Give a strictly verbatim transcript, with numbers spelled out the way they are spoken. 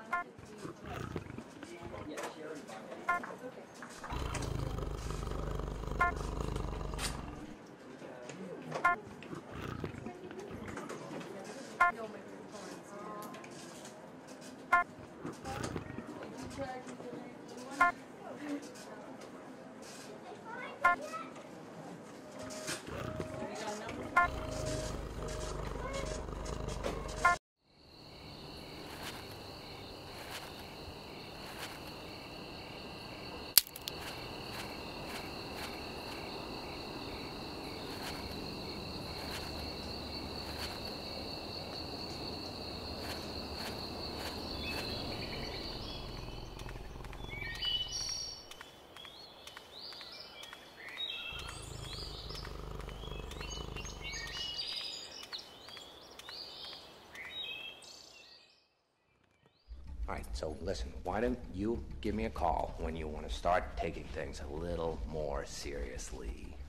All right, so listen, why don't you give me a call when you want to start taking things a little more seriously?